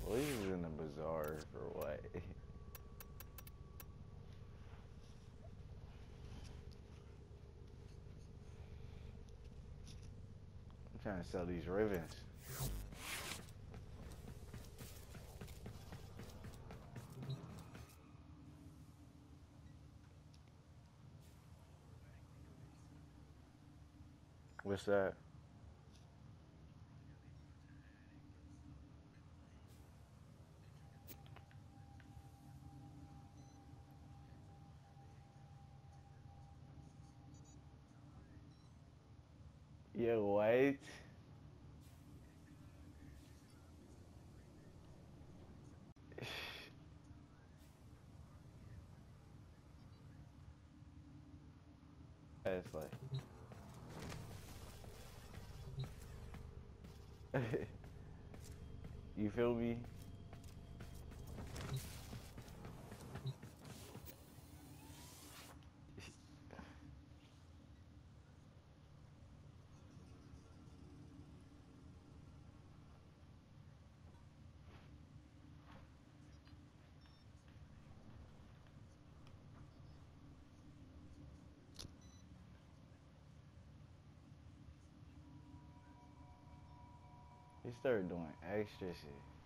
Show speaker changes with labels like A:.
A: Well, he's in the bazaar for what? I'm trying to sell these ribbons. What's that? Yo, what? It's like, you feel me? He started doing extra shit.